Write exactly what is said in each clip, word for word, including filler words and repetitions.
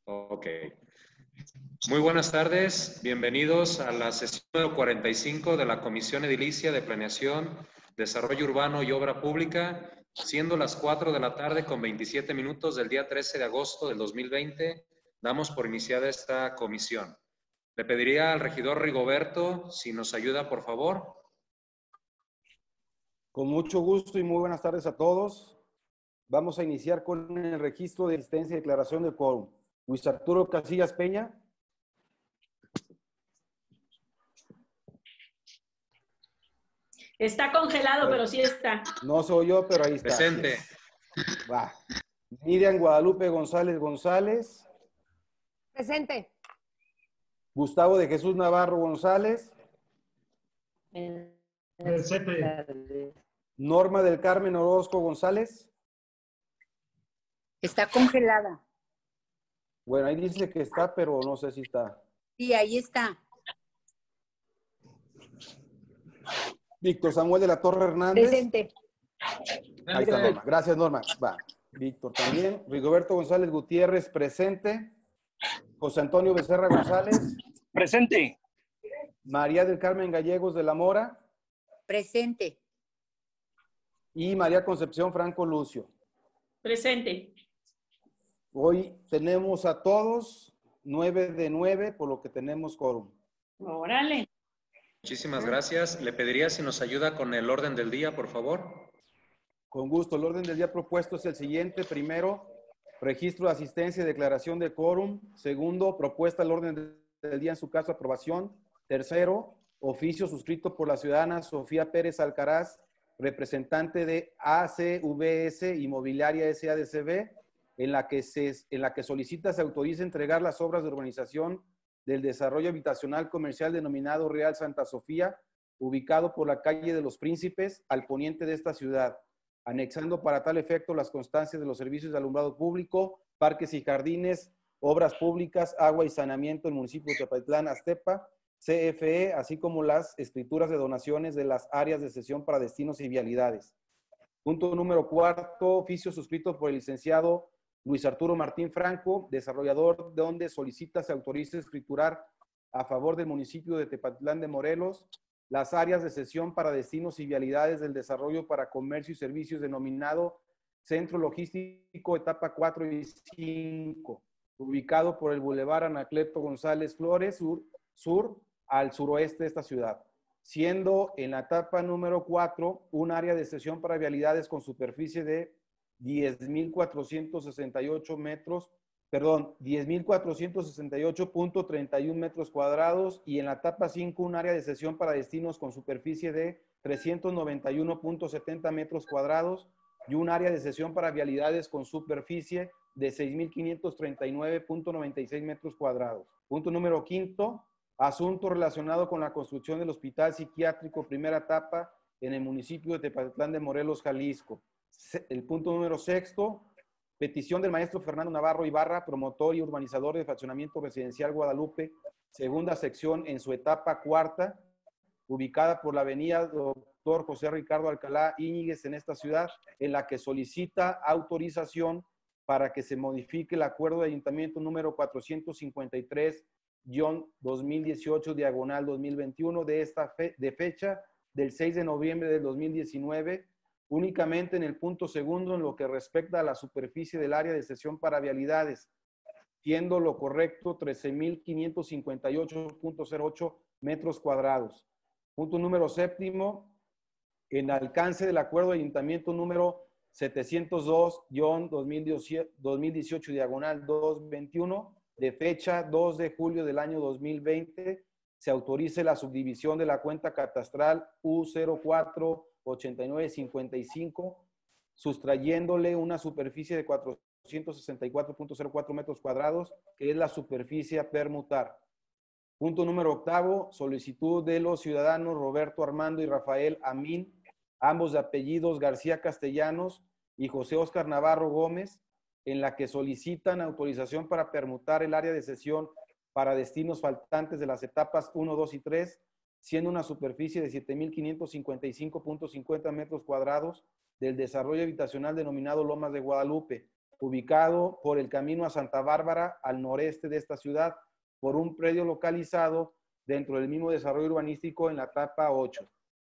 Ok. Muy buenas tardes. Bienvenidos a la sesión número cuarenta y cinco de la Comisión Edilicia de Planeación, Desarrollo Urbano y Obra Pública, siendo las cuatro de la tarde con veintisiete minutos del día trece de agosto del dos mil veinte. Damos por iniciada esta comisión. Le pediría al regidor Rigoberto si nos ayuda, por favor. Con mucho gusto y muy buenas tardes a todos. Vamos a iniciar con el registro de asistencia y declaración de quórum. Luis Arturo Casillas Peña. Está congelado, pero sí está. No soy yo, pero ahí está. Presente. Va. Miriam Guadalupe González González. Presente. Gustavo de Jesús Navarro González. Presente. Norma del Carmen Orozco González. Está congelada. Bueno, ahí dice que está, pero no sé si está. Sí, ahí está. Víctor Samuel de la Torre Hernández. Presente. Ahí está Norma. Gracias, Norma. Va. Víctor también. Rigoberto González Gutiérrez, presente. José Antonio Becerra González. Presente. María del Carmen Gallegos de la Mora. Presente. Y María Concepción Franco Lucio. Presente. Hoy tenemos a todos nueve de nueve, por lo que tenemos quórum. Órale. Muchísimas gracias. Le pediría si nos ayuda con el orden del día, por favor. Con gusto. El orden del día propuesto es el siguiente. Primero, registro de asistencia y declaración de quórum. Segundo, propuesta al orden del día en su caso aprobación. Tercero, oficio suscrito por la ciudadana Sofía Pérez Alcaraz, representante de A C V S Inmobiliaria S A D C B, en la que se, en la que solicita se autorice entregar las obras de urbanización del desarrollo habitacional comercial denominado Real Santa Sofía, ubicado por la calle de los Príncipes, al poniente de esta ciudad, anexando para tal efecto las constancias de los servicios de alumbrado público, parques y jardines, obras públicas, agua y saneamiento en el municipio de Tepatitlán, Aztepa, C F E, así como las escrituras de donaciones de las áreas de cesión para destinos y vialidades. Punto número cuarto, oficio suscrito por el licenciado Luis Arturo Martín Franco, desarrollador, donde solicita se autorice escriturar a favor del municipio de Tepatitlán de Morelos las áreas de cesión para destinos y vialidades del desarrollo para comercio y servicios denominado Centro Logístico Etapa cuatro y cinco, ubicado por el Boulevard Anacleto González Flores Sur, sur al suroeste de esta ciudad, siendo en la etapa número cuatro un área de cesión para vialidades con superficie de diez mil cuatrocientos sesenta y ocho metros, perdón, diez mil cuatrocientos sesenta y ocho punto treinta y uno metros cuadrados, y en la etapa cinco un área de cesión para destinos con superficie de trescientos noventa y uno punto setenta metros cuadrados y un área de cesión para vialidades con superficie de seis mil quinientos treinta y nueve punto noventa y seis metros cuadrados. Punto número quinto, asunto relacionado con la construcción del Hospital Psiquiátrico primera etapa en el municipio de Tepatitlán de Morelos, Jalisco. El punto número sexto, petición del maestro Fernando Navarro Ibarra, promotor y urbanizador de fraccionamiento residencial Guadalupe, segunda sección en su etapa cuarta, ubicada por la avenida Doctor José Ricardo Alcalá Íñiguez en esta ciudad, en la que solicita autorización para que se modifique el acuerdo de ayuntamiento número cuatrocientos cincuenta y tres guión dos mil dieciocho diagonal dos mil veintiuno de esta fe, de fecha del seis de noviembre del dos mil diecinueve, únicamente en el punto segundo en lo que respecta a la superficie del área de cesión para vialidades, siendo lo correcto trece mil quinientos cincuenta y ocho punto cero ocho metros cuadrados. Punto número séptimo, en alcance del acuerdo de ayuntamiento número setecientos dos guión dos mil dieciocho diagonal doscientos veintiuno, de fecha dos de julio del año dos mil veinte, se autorice la subdivisión de la cuenta catastral U cero cuatro ochenta y nueve cincuenta y cinco, sustrayéndole una superficie de cuatrocientos sesenta y cuatro punto cero cuatro metros cuadrados, que es la superficie a permutar. Punto número octavo, solicitud de los ciudadanos Roberto Armando y Rafael Amín, ambos de apellidos García Castellanos y José Óscar Navarro Gómez, en la que solicitan autorización para permutar el área de cesión para destinos faltantes de las etapas uno, dos y tres, siendo una superficie de siete mil quinientos cincuenta y cinco punto cincuenta metros cuadrados del desarrollo habitacional denominado Lomas de Guadalupe, ubicado por el camino a Santa Bárbara, al noreste de esta ciudad, por un predio localizado dentro del mismo desarrollo urbanístico en la etapa ocho.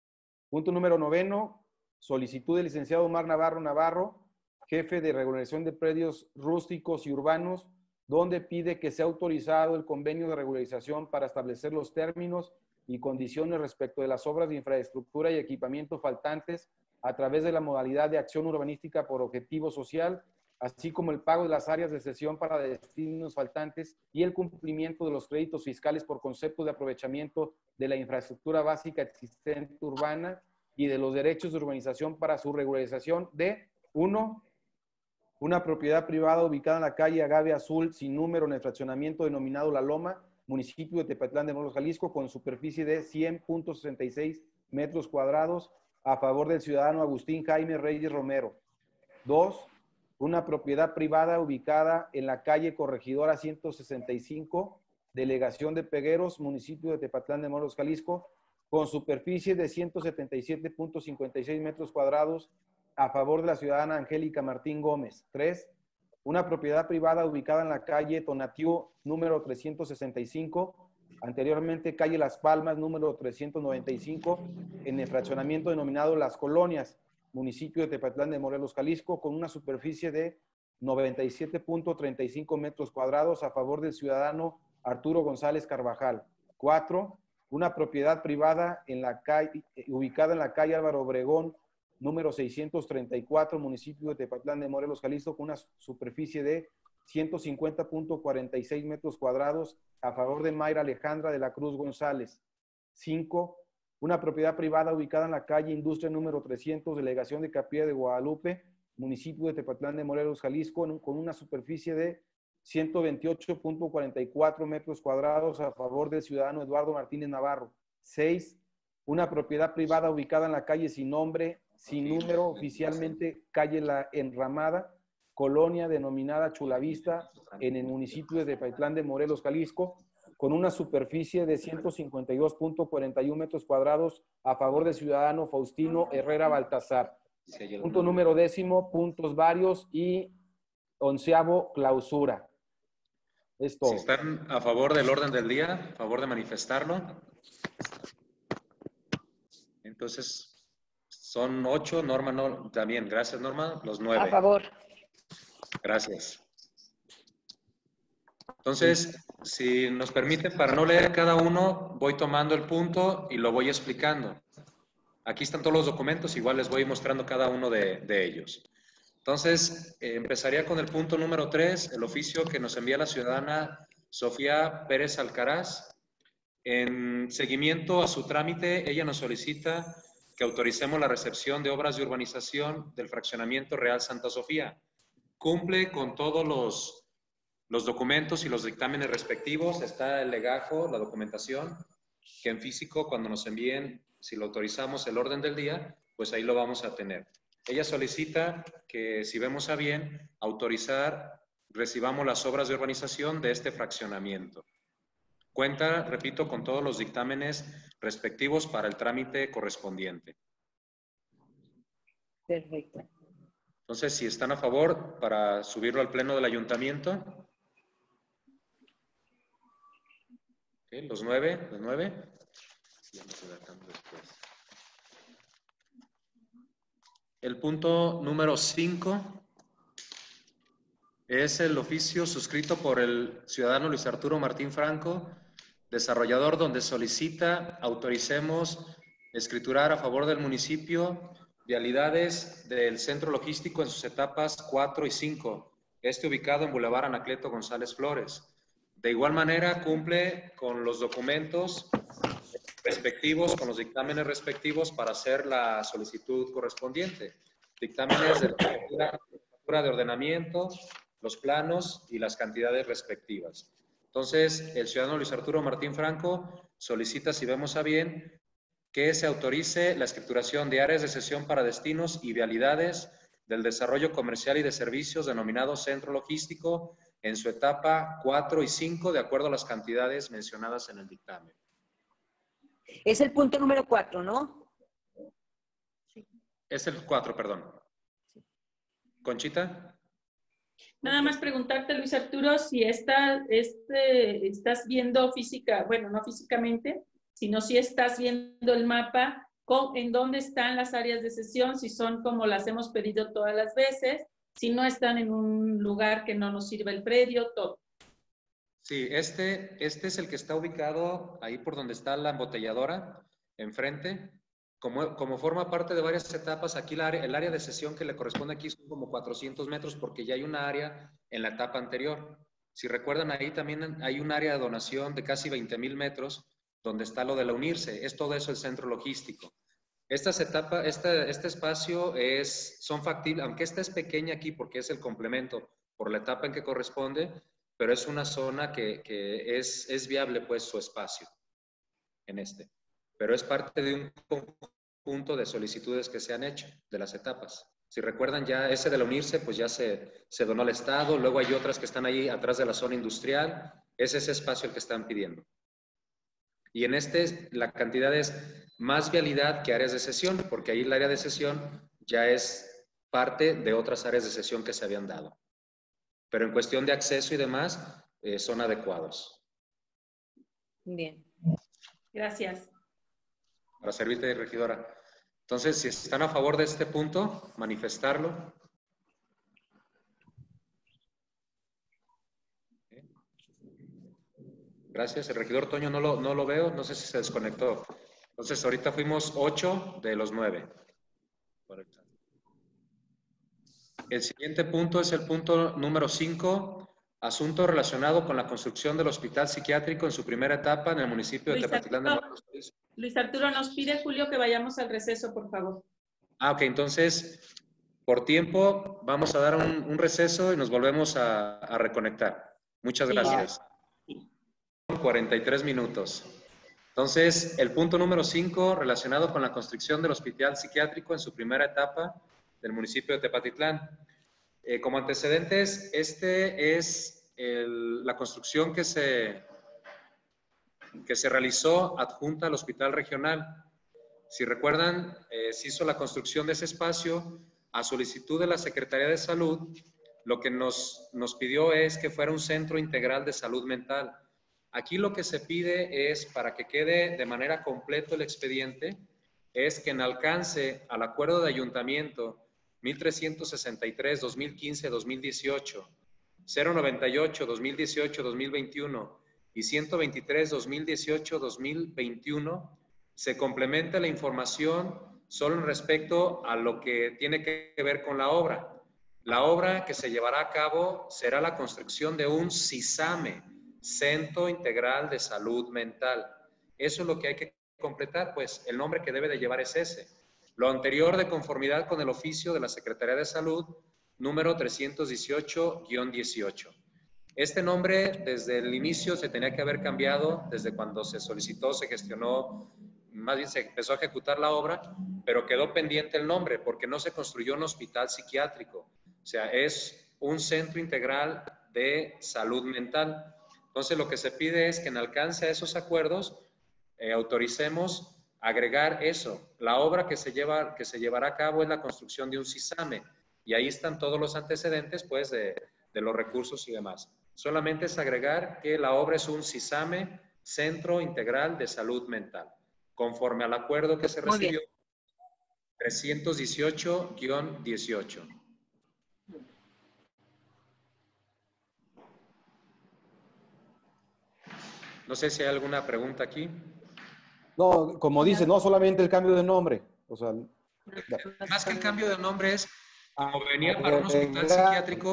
Punto número noveno, solicitud del licenciado Omar Navarro Navarro, jefe de regularización de predios rústicos y urbanos, donde pide que sea autorizado el convenio de regularización para establecer los términos y condiciones respecto de las obras de infraestructura y equipamiento faltantes a través de la modalidad de acción urbanística por objetivo social, así como el pago de las áreas de cesión para destinos faltantes y el cumplimiento de los créditos fiscales por concepto de aprovechamiento de la infraestructura básica existente urbana y de los derechos de urbanización para su regularización de, uno, una propiedad privada ubicada en la calle Agave Azul sin número en el fraccionamiento denominado La Loma, municipio de Tepatlán de Morelos, Jalisco, con superficie de cien punto sesenta y seis metros cuadrados a favor del ciudadano Agustín Jaime Reyes Romero. Dos, una propiedad privada ubicada en la calle Corregidora ciento sesenta y cinco, delegación de Pegueros, municipio de Tepatlán de Morelos, Jalisco, con superficie de ciento setenta y siete punto cincuenta y seis metros cuadrados a favor de la ciudadana Angélica Martín Gómez. Tres, una propiedad privada ubicada en la calle Tonatiuh, número trescientos sesenta y cinco, anteriormente calle Las Palmas, número trescientos noventa y cinco, en el fraccionamiento denominado Las Colonias, municipio de Tepatlán de Morelos, Jalisco, con una superficie de noventa y siete punto treinta y cinco metros cuadrados a favor del ciudadano Arturo González Carvajal. Cuatro, una propiedad privada en la calle, ubicada en la calle Álvaro Obregón, número seiscientos treinta y cuatro, municipio de Tepatlán de Morelos, Jalisco, con una superficie de ciento cincuenta punto cuarenta y seis metros cuadrados a favor de Mayra Alejandra de la Cruz González. Cinco, una propiedad privada ubicada en la calle Industria número trescientos, delegación de Capilla de Guadalupe, municipio de Tepatlán de Morelos, Jalisco, con una superficie de ciento veintiocho punto cuarenta y cuatro metros cuadrados a favor del ciudadano Eduardo Martínez Navarro. Seis, una propiedad privada ubicada en la calle sin nombre, sin número, oficialmente calle La Enramada, colonia denominada Chulavista, en el municipio de Tepatlán de Morelos, Jalisco, con una superficie de ciento cincuenta y dos punto cuarenta y uno metros cuadrados a favor del ciudadano Faustino Herrera Baltazar. Punto número décimo, puntos varios y onceavo, clausura. Es todo. Si están a favor del orden del día, a favor de manifestarlo. Entonces, son ocho. Norma, no, también. Gracias, Norma. Los nueve. A favor. Gracias. Entonces, si nos permite, para no leer cada uno, voy tomando el punto y lo voy explicando. Aquí están todos los documentos, igual les voy mostrando cada uno de, de ellos. Entonces, eh, empezaría con el punto número tres, el oficio que nos envía la ciudadana Sofía Pérez Alcaraz. En seguimiento a su trámite, ella nos solicita que autoricemos la recepción de obras de urbanización del fraccionamiento Real Santa Sofía. Cumple con todos los, los documentos y los dictámenes respectivos. Está el legajo, la documentación, que en físico, cuando nos envíen, si lo autorizamos el orden del día, pues ahí lo vamos a tener. Ella solicita que, si vemos a bien, autorizar, recibamos las obras de urbanización de este fraccionamiento. Cuenta, repito, con todos los dictámenes respectivos para el trámite correspondiente. Perfecto. Entonces, si están a favor para subirlo al pleno del ayuntamiento. Okay, los nueve, los nueve. Ya me estoy dando después. El punto número cinco es el oficio suscrito por el ciudadano Luis Arturo Martín Franco, desarrollador, donde solicita autoricemos escriturar a favor del municipio vialidades del centro logístico en sus etapas cuatro y cinco, este ubicado en Boulevard Anacleto González Flores. De igual manera, cumple con los documentos respectivos, con los dictámenes respectivos para hacer la solicitud correspondiente. Dictámenes de la de ordenamiento, los planos y las cantidades respectivas. Entonces, el ciudadano Luis Arturo Martín Franco solicita, si vemos a bien, que se autorice la escrituración de áreas de cesión para destinos y vialidades del desarrollo comercial y de servicios denominado centro logístico en su etapa cuatro y cinco, de acuerdo a las cantidades mencionadas en el dictamen. Es el punto número cuatro, ¿no? Es el cuatro, perdón. Conchita. Nada más preguntarte, Luis Arturo, si está, este, estás viendo física, bueno, no físicamente, sino si estás viendo el mapa, con, en dónde están las áreas de sesión, si son como las hemos pedido todas las veces, si no están en un lugar que no nos sirva el predio, todo. Sí, este, este es el que está ubicado ahí por donde está la embotelladora, enfrente. Como, como forma parte de varias etapas, aquí la área, el área de sesión que le corresponde aquí son como cuatrocientos metros porque ya hay una área en la etapa anterior. Si recuerdan, ahí también hay un área de donación de casi veinte mil metros donde está lo de la unirse. Es todo eso el centro logístico. Estas etapas, este, este espacio es, son factibles, aunque esta es pequeña aquí porque es el complemento por la etapa en que corresponde, pero es una zona que, que es, es viable pues su espacio en este. Pero es parte de un conjunto de solicitudes que se han hecho de las etapas. Si recuerdan ya ese de la unirse, pues ya se, se donó al Estado, luego hay otras que están ahí atrás de la zona industrial, es ese espacio el que están pidiendo. Y en este la cantidad es más vialidad que áreas de sesión, porque ahí el área de sesión ya es parte de otras áreas de sesión que se habían dado. Pero en cuestión de acceso y demás, eh, son adecuados. Bien. Gracias. Para servirte, regidora. Entonces, si están a favor de este punto, manifestarlo. Gracias. El regidor Toño no lo, no lo veo, no sé si se desconectó. Entonces, ahorita fuimos ocho de los nueve. Correcto. El siguiente punto es el punto número cinco, asunto relacionado con la construcción del hospital psiquiátrico en su primera etapa en el municipio de Luis Tepatitlán de Arturo, Morelos. Luis Arturo, nos pide Julio que vayamos al receso, por favor. Ah, ok, entonces, por tiempo, vamos a dar un, un receso y nos volvemos a, a reconectar. Muchas Sí, gracias. cuarenta y tres minutos. Entonces, el punto número cinco, relacionado con la construcción del hospital psiquiátrico en su primera etapa del municipio de Tepatitlán. Eh, como antecedentes, este es el, la construcción que se, que se realizó adjunta al hospital regional. Si recuerdan, eh, se hizo la construcción de ese espacio a solicitud de la Secretaría de Salud. Lo que nos, nos pidió es que fuera un centro integral de salud mental. Aquí lo que se pide es, para que quede de manera completa el expediente, es que en alcance al acuerdo de ayuntamiento mil trescientos sesenta y tres, dos mil quince, dos mil dieciocho, cero noventa y ocho, dos mil dieciocho, dos mil veintiuno y ciento veintitrés, dos mil dieciocho, dos mil veintiuno, se complementa la información solo en respecto a lo que tiene que ver con la obra. La obra que se llevará a cabo será la construcción de un CISAME, Centro Integral de Salud Mental. Eso es lo que hay que completar, pues el nombre que debe de llevar es ese. Lo anterior de conformidad con el oficio de la Secretaría de Salud, número trescientos dieciocho guión dieciocho. Este nombre desde el inicio se tenía que haber cambiado, desde cuando se solicitó, se gestionó, más bien se empezó a ejecutar la obra, pero quedó pendiente el nombre porque no se construyó un hospital psiquiátrico. O sea, es un centro integral de salud mental. Entonces, lo que se pide es que en alcance a esos acuerdos eh, autoricemos agregar eso. La obra que se, lleva, que se llevará a cabo es la construcción de un CISAME y ahí están todos los antecedentes pues, de, de los recursos y demás. Solamente es agregar que la obra es un CISAME, Centro Integral de Salud Mental, conforme al acuerdo que se recibió trescientos dieciocho guión dieciocho. No sé si hay alguna pregunta aquí. No, como dice, no solamente el cambio de nombre. O sea, más que el cambio de nombre es, como venía agregar, para un hospital psiquiátrico,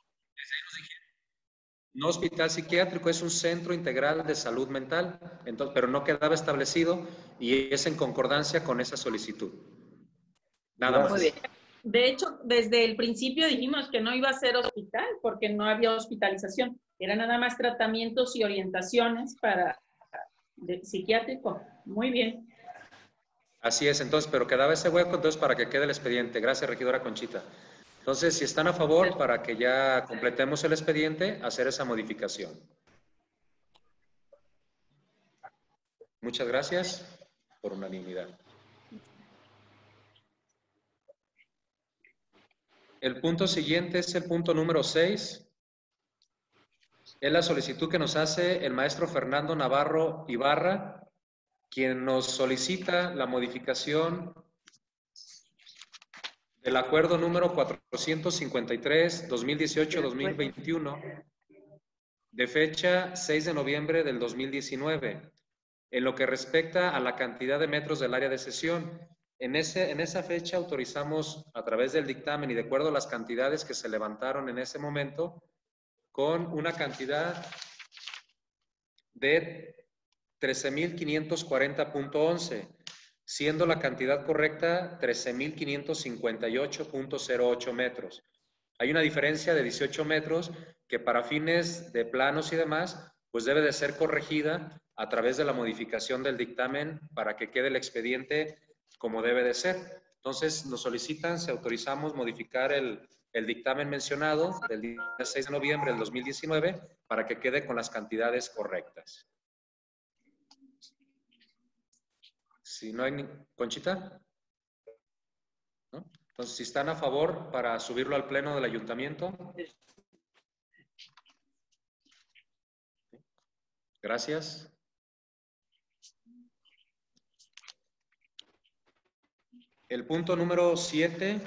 no hospital psiquiátrico, es un centro integral de salud mental, entonces, pero no quedaba establecido y es en concordancia con esa solicitud. Nada más. Muy bien. De hecho, desde el principio dijimos que no iba a ser hospital porque no había hospitalización. Era nada más tratamientos y orientaciones para de psiquiátrico. Muy bien. Así es, entonces, pero quedaba ese hueco, entonces, para que quede el expediente. Gracias, regidora Conchita. Entonces, si están a favor, para que ya completemos el expediente, hacer esa modificación. Muchas gracias por unanimidad. El punto siguiente es el punto número seis. Es la solicitud que nos hace el maestro Fernando Navarro Ibarra, quien nos solicita la modificación del acuerdo número cuatrocientos cincuenta y tres, dos mil dieciocho dos mil veintiuno, de fecha seis de noviembre del dos mil diecinueve, en lo que respecta a la cantidad de metros del área de sesión. En, ese, en esa fecha autorizamos a través del dictamen y de acuerdo a las cantidades que se levantaron en ese momento, con una cantidad de trece mil quinientos cuarenta punto once, siendo la cantidad correcta trece mil quinientos cincuenta y ocho punto cero ocho metros. Hay una diferencia de dieciocho metros que para fines de planos y demás, pues debe de ser corregida a través de la modificación del dictamen para que quede el expediente como debe de ser. Entonces, nos solicitan, si autorizamos modificar el, el dictamen mencionado del día seis de noviembre del dos mil diecinueve para que quede con las cantidades correctas. Si no hay... ni... ¿Conchita? ¿No? Entonces, si están a favor para subirlo al pleno del ayuntamiento. Gracias. El punto número siete.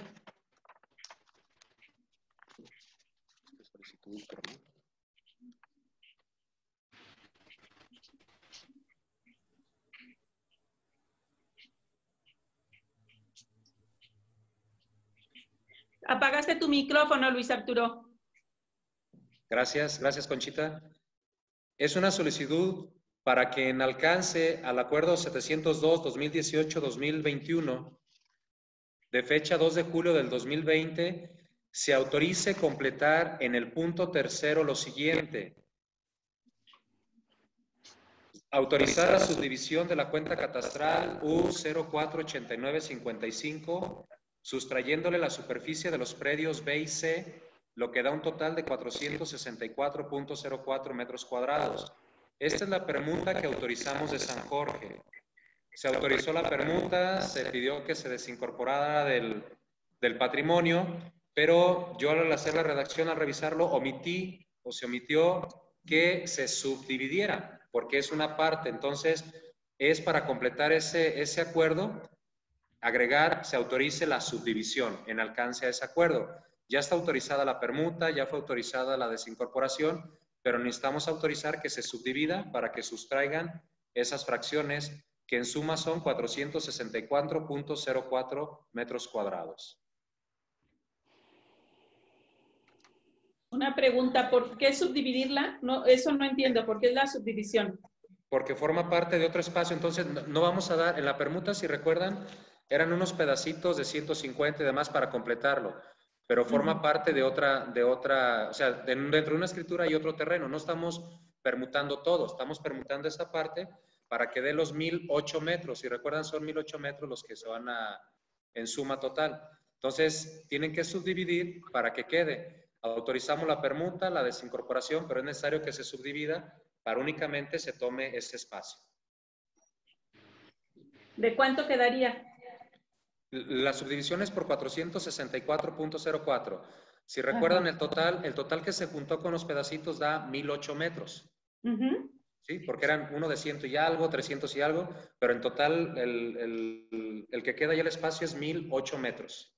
Apagaste tu micrófono, Luis Arturo. Gracias, gracias, Conchita. Es una solicitud para que en alcance al acuerdo setecientos dos, dos mil dieciocho, dos mil veintiuno, de fecha dos de julio del dos mil veinte, se autorice completar en el punto tercero lo siguiente. Autorizar la subdivisión de la cuenta catastral U cero cuatro ochenta y nueve cincuenta y cinco, sustrayéndole la superficie de los predios B y C, lo que da un total de cuatrocientos sesenta y cuatro punto cero cuatro metros cuadrados. Esta es la permuta que autorizamos de San Jorge. Se autorizó la permuta, se pidió que se desincorporara del, del patrimonio, pero yo al hacer la redacción, al revisarlo, omití o se omitió que se subdividiera, porque es una parte. Entonces, es para completar ese, ese acuerdo, agregar, se autorice la subdivisión en alcance a ese acuerdo. Ya está autorizada la permuta, ya fue autorizada la desincorporación, pero necesitamos autorizar que se subdivida para que sustraigan esas fracciones que en suma son cuatrocientos sesenta y cuatro punto cero cuatro metros cuadrados. Una pregunta, ¿por qué subdividirla? No, eso no entiendo, ¿por qué es la subdivisión? Porque forma parte de otro espacio, entonces no, no vamos a dar, en la permuta, si recuerdan, eran unos pedacitos de ciento cincuenta y demás para completarlo, pero forma uh-huh. parte de otra, de otra, o sea, de, dentro de una escritura hay otro terreno, no estamos permutando todo, estamos permutando esa parte para que dé los mil ocho metros. Si recuerdan, son mil ocho metros los que se van a, en suma total. Entonces, tienen que subdividir para que quede. Autorizamos la permuta, la desincorporación, pero es necesario que se subdivida para únicamente se tome ese espacio. ¿De cuánto quedaría? La subdivisión es por cuatrocientos sesenta y cuatro punto cero cuatro. Si recuerdan, el total, el total que se juntó con los pedacitos da mil ocho metros. Uh-huh. ¿Sí? Porque eran uno de ciento y algo, trescientos y algo, pero en total el, el, el que queda ya el espacio es mil ocho metros.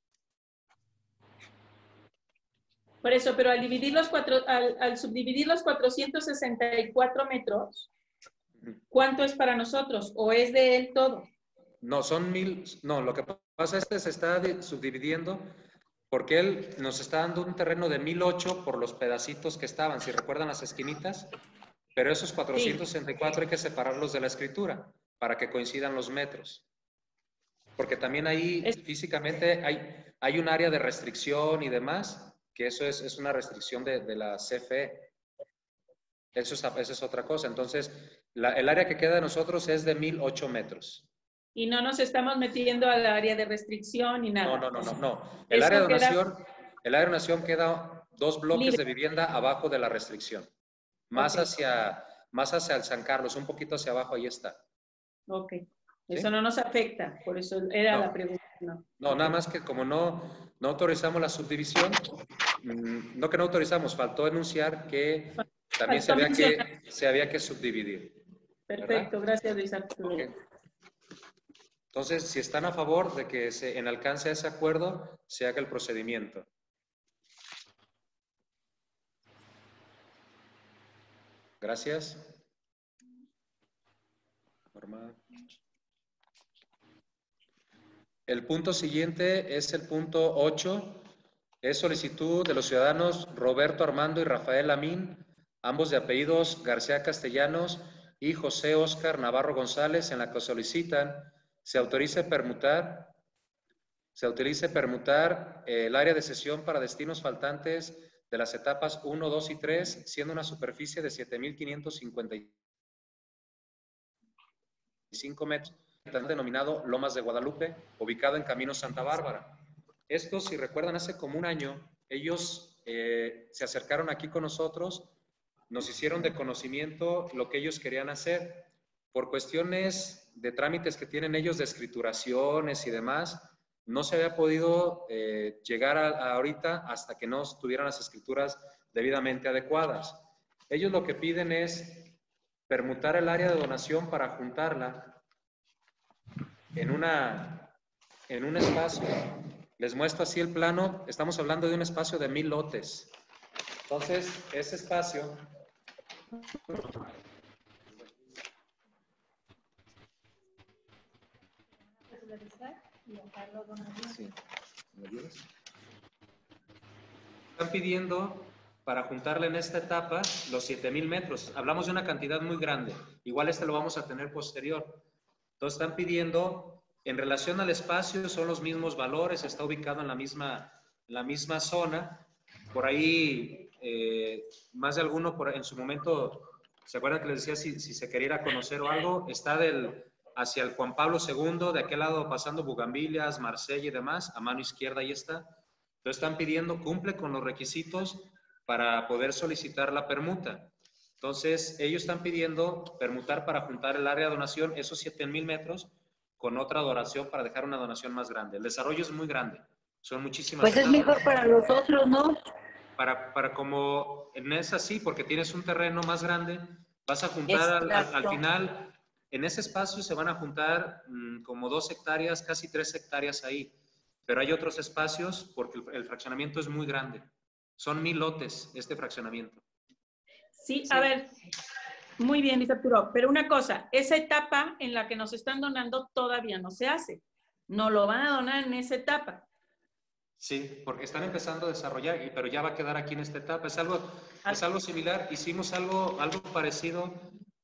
Por eso, pero al, dividir los cuatro, al, al subdividir los cuatrocientos sesenta y cuatro metros, ¿cuánto es para nosotros? ¿O es de él todo? No, son mil, no, lo que pasa es que se está subdividiendo porque él nos está dando un terreno de mil ocho por los pedacitos que estaban, si recuerdan las esquinitas. Pero esos cuatrocientos sesenta y cuatro sí. Hay que separarlos de la escritura para que coincidan los metros. Porque también ahí es... físicamente hay, hay un área de restricción y demás, que eso es, es una restricción de, de la C F E. Eso es, eso es otra cosa. Entonces, la, el área que queda de nosotros es de mil ocho metros. Y no nos estamos metiendo al área de restricción ni nada. No, no, no, no. no. El, área de donación, queda... el área de donación queda dos bloques libre de vivienda abajo de la restricción. Más, okay. hacia, más hacia el San Carlos, un poquito hacia abajo, ahí está. Ok. Eso ¿sí? No nos afecta, por eso era no. la pregunta. no. No, nada más que como no, no autorizamos la subdivisión, mm, no que no autorizamos, faltó enunciar que también se Faltó había mencionar. que, se había que subdividir. Perfecto, ¿verdad? gracias Luis Arturo. Ok. Entonces, si están a favor de que se, en alcance a ese acuerdo, se haga el procedimiento. Gracias. Norma. El punto siguiente es el punto ocho. Es solicitud de los ciudadanos Roberto Armando y Rafael Lamín, ambos de apellidos García Castellanos y José Óscar Navarro González, en la que solicitan se autorice permutar, se autorice permutar eh, el área de cesión para destinos faltantes de las etapas uno, dos y tres, siendo una superficie de siete mil quinientos cincuenta y cinco metros, denominado Lomas de Guadalupe, ubicado en Camino Santa Bárbara. Esto, si recuerdan, hace como un año, ellos eh, se acercaron aquí con nosotros, nos hicieron de conocimiento lo que ellos querían hacer. Por cuestiones de trámites que tienen ellos de escrituraciones y demás, no se había podido eh, llegar a, a ahorita hasta que no tuvieran las escrituras debidamente adecuadas. Ellos lo que piden es permutar el área de donación para juntarla en, una, en un espacio. Les muestro así el plano. Estamos hablando de un espacio de mil lotes. Entonces, ese espacio... Sí. ¿Me ayudas? Están pidiendo para juntarle en esta etapa los siete mil metros. Hablamos de una cantidad muy grande. Igual este lo vamos a tener posterior. Entonces están pidiendo, en relación al espacio, son los mismos valores, está ubicado en la misma, en la misma zona. Por ahí, eh, más de alguno por, en su momento, ¿se acuerdan que les decía si, si se quería ir a conocer o algo? Está del, hacia el Juan Pablo segundo, de aquel lado pasando Bugambilias, Marsella y demás, a mano izquierda ahí está. Entonces están pidiendo, cumple con los requisitos para poder solicitar la permuta. Entonces, ellos están pidiendo permutar para juntar el área de donación, esos siete mil metros, con otra donación para dejar una donación más grande. El desarrollo es muy grande, son muchísimas. Pues es mejor para nosotros, ¿no? Para, para como, en esa sí, porque tienes un terreno más grande, vas a juntar al, al, al final, en ese espacio se van a juntar mmm, como dos hectáreas, casi tres hectáreas ahí. Pero hay otros espacios porque el, el fraccionamiento es muy grande. Son mil lotes este fraccionamiento. Sí, a ver, muy bien, Luis Arturo, pero una cosa, esa etapa en la que nos están donando todavía no se hace. No lo van a donar en esa etapa. Sí, porque están empezando a desarrollar, pero ya va a quedar aquí en esta etapa. Es algo, es algo similar. Hicimos algo, algo parecido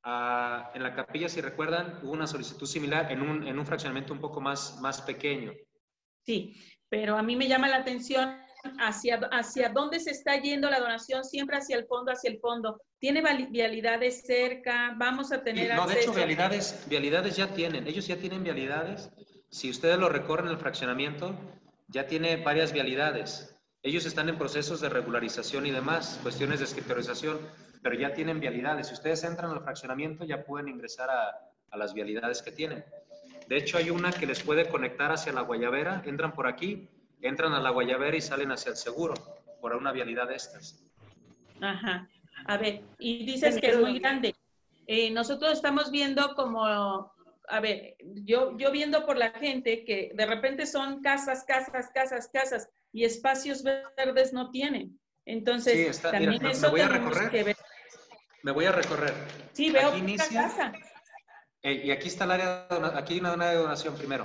a, en la capilla, si recuerdan, hubo una solicitud similar en un, en un fraccionamiento un poco más, más pequeño. Sí, pero a mí me llama la atención hacia, hacia dónde se está yendo la donación, siempre hacia el fondo, hacia el fondo. ¿Tiene vialidades cerca? ¿Vamos a tener sí, no, acceso? de hecho, vialidades, vialidades ya tienen. Ellos ya tienen vialidades. Si ustedes lo recorren el fraccionamiento, ya tiene varias vialidades. Ellos están en procesos de regularización y demás, cuestiones de escritorización, pero ya tienen vialidades. Si ustedes entran al fraccionamiento, ya pueden ingresar a, a las vialidades que tienen. De hecho, hay una que les puede conectar hacia la Guayabera. Entran por aquí, entran a la Guayabera y salen hacia el Seguro, por una vialidad de estas. Ajá. A ver, y dices que es muy grande. Eh, nosotros estamos viendo como, a ver, yo, yo viendo por la gente que de repente son casas, casas, casas, casas, y espacios verdes no tienen. Entonces, sí, está, también mira, eso me voy a tenemos recorrer. que ver. Me voy a recorrer. Sí, veo aquí inicia, casa. Eh, y aquí está el área, aquí hay una zona de donación primero.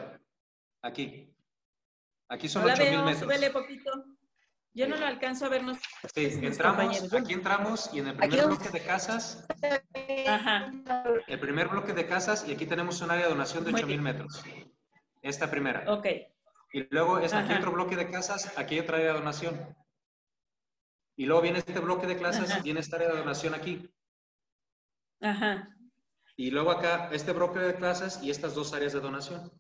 Aquí. Aquí son no ocho mil metros. Súbele poquito. Yo no lo alcanzo a ver. No, sí, entramos, aquí entramos y en el primer bloque de casas. Ajá. El primer bloque de casas y aquí tenemos un área de donación de ocho mil metros. Esta primera. Ok. Y luego es aquí Ajá. otro bloque de casas, aquí hay otra área de donación. Y luego viene este bloque de casas, Ajá. viene esta área de donación aquí. Ajá. Y luego acá este bloque de casas y estas dos áreas de donación.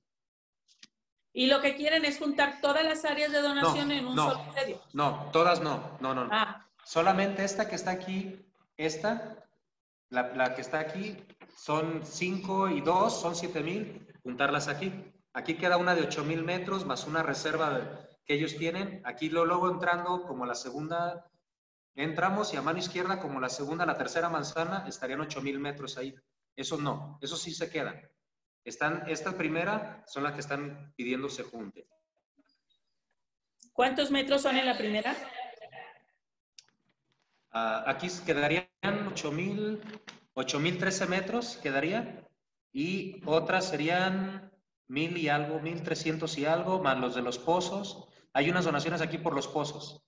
Y lo que quieren es juntar todas las áreas de donación no, en un no, solo predio. No, todas no, no, no. Ah. Solamente esta que está aquí, esta, la, la que está aquí, son cinco y dos, son siete mil, juntarlas aquí. Aquí queda una de ocho mil metros más una reserva que ellos tienen. Aquí lo, luego entrando como la segunda, entramos y a mano izquierda como la segunda, la tercera manzana, estarían ocho mil metros ahí. Eso no, eso sí se quedan. Están, esta primera son las que están pidiendo se junte. ¿Cuántos metros son en la primera? Uh, aquí quedarían ocho mil trece metros, quedaría. Y otras serían mil y algo, mil trescientos y algo, más los de los pozos. Hay unas donaciones aquí por los pozos.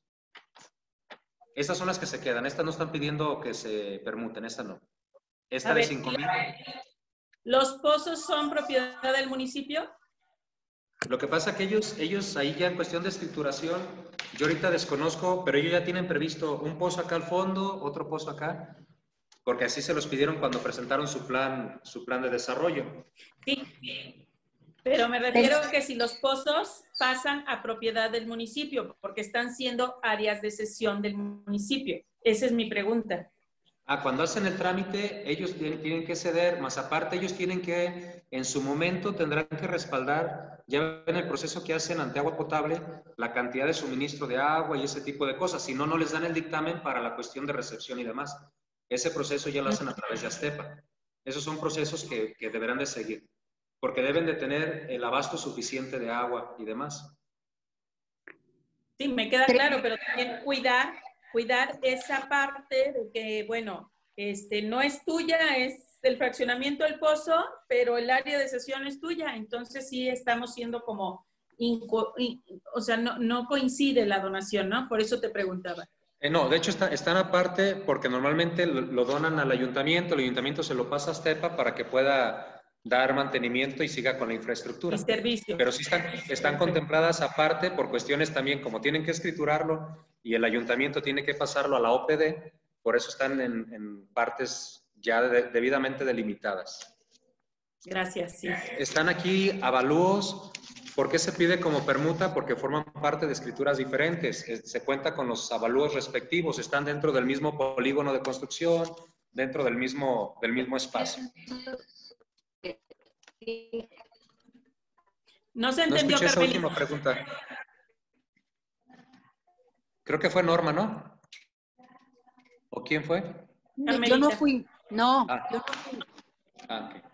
Estas son las que se quedan. Estas no están pidiendo que se permuten, esta no. Esta A de ver, cinco mil. ¿Los pozos son propiedad del municipio? Lo que pasa que ellos, ellos ahí ya en cuestión de escrituración, yo ahorita desconozco, pero ellos ya tienen previsto un pozo acá al fondo, otro pozo acá, porque así se los pidieron cuando presentaron su plan, su plan de desarrollo. Sí, pero me refiero a que si los pozos pasan a propiedad del municipio, porque están siendo áreas de cesión del municipio. Esa es mi pregunta. Ah, cuando hacen el trámite, ellos tienen, tienen que ceder, más aparte ellos tienen que, en su momento tendrán que respaldar, ya ven el proceso que hacen ante agua potable, la cantidad de suministro de agua y ese tipo de cosas, si no, no les dan el dictamen para la cuestión de recepción y demás. Ese proceso ya lo hacen a través de Aztepa. Esos son procesos que, que deberán de seguir, porque deben de tener el abasto suficiente de agua y demás. Sí, me queda claro, pero también cuidar, cuidar esa parte de que, bueno, este, no es tuya, es el fraccionamiento del pozo, pero el área de cesión es tuya, entonces sí estamos siendo como, inco, in, o sea, no, no coincide la donación, ¿no? Por eso te preguntaba. Eh, no, de hecho está, están aparte porque normalmente lo, lo donan al ayuntamiento, el ayuntamiento se lo pasa a Aztepa para que pueda dar mantenimiento y siga con la infraestructura. Y servicio. Pero sí están, están contempladas aparte por cuestiones también, como tienen que escriturarlo y el ayuntamiento tiene que pasarlo a la O P D, por eso están en, en partes ya de, debidamente delimitadas. Gracias, sí. Están aquí avalúos. ¿Por qué se pide como permuta? Porque forman parte de escrituras diferentes. Se cuenta con los avalúos respectivos. Están dentro del mismo polígono de construcción, dentro del mismo, del mismo espacio. No se entendió, no escuché esa Carmelita. última pregunta. Creo que fue Norma, ¿no? ¿O quién fue? Carmelita. Yo no fui. No, ah. yo no fui. Ah, okay.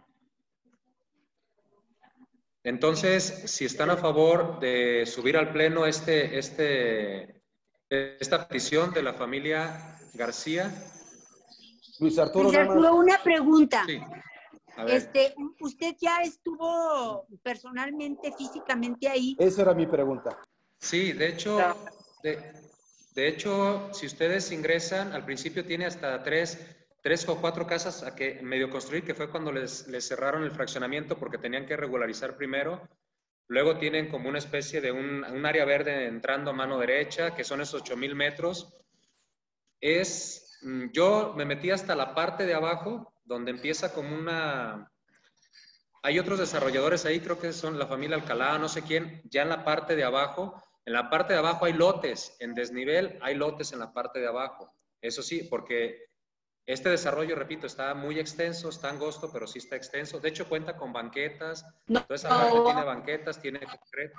Entonces, si están a favor de subir al pleno este, este, esta petición de la familia García. Luis Arturo, Luis Arturo, una pregunta. Sí. A ver. Este, ¿usted ya estuvo personalmente, físicamente ahí? Esa era mi pregunta. Sí, de hecho, de, de hecho, si ustedes ingresan, al principio tiene hasta tres, tres o cuatro casas a que medio construir, que fue cuando les, les cerraron el fraccionamiento porque tenían que regularizar primero. Luego tienen como una especie de un, un área verde entrando a mano derecha, que son esos ocho mil metros. Es, yo me metí hasta la parte de abajo, donde empieza como una... Hay otros desarrolladores ahí, creo que son la familia Alcalá, no sé quién, ya en la parte de abajo. En la parte de abajo hay lotes, en desnivel hay lotes en la parte de abajo. Eso sí, porque este desarrollo, repito, está muy extenso, está angosto, pero sí está extenso. De hecho, cuenta con banquetas. No. Toda esa parte tiene banquetas, tiene concreto.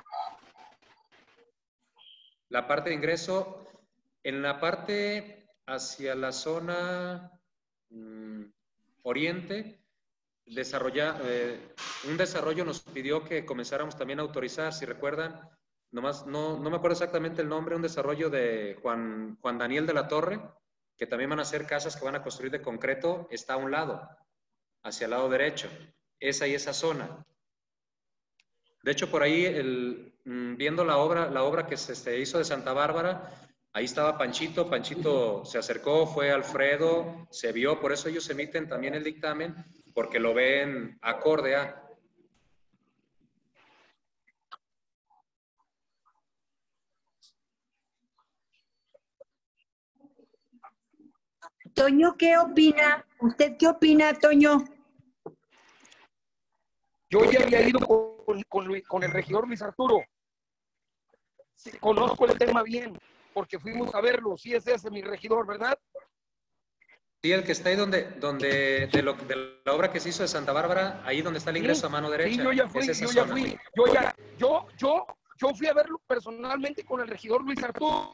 La parte de ingreso, en la parte hacia la zona mmm, oriente, desarrolla, eh, un desarrollo nos pidió que comenzáramos también a autorizar, si recuerdan, nomás, no, no me acuerdo exactamente el nombre, un desarrollo de Juan, Juan Daniel de la Torre, que también van a ser casas que van a construir de concreto, está a un lado, hacia el lado derecho, esa y esa zona. De hecho, por ahí, el, viendo la obra, la obra que se, se hizo de Santa Bárbara, ahí estaba Panchito, Panchito se acercó, fue Alfredo, se vio, por eso ellos emiten también el dictamen, porque lo ven acorde a. Toño, ¿qué opina? ¿Usted qué opina, Toño? Yo ya había ido con, con, Luis, con el regidor Luis Arturo. Sí, conozco el tema bien, porque fuimos a verlo. Sí es ese mi regidor, ¿verdad? Sí, el que está ahí donde, donde de, lo, de la obra que se hizo de Santa Bárbara, ahí donde está el ingreso Sí, a mano derecha. sí, yo ya fui, es esa yo ya zona. fui, yo ya, yo, yo, yo fui a verlo personalmente con el regidor Luis Arturo.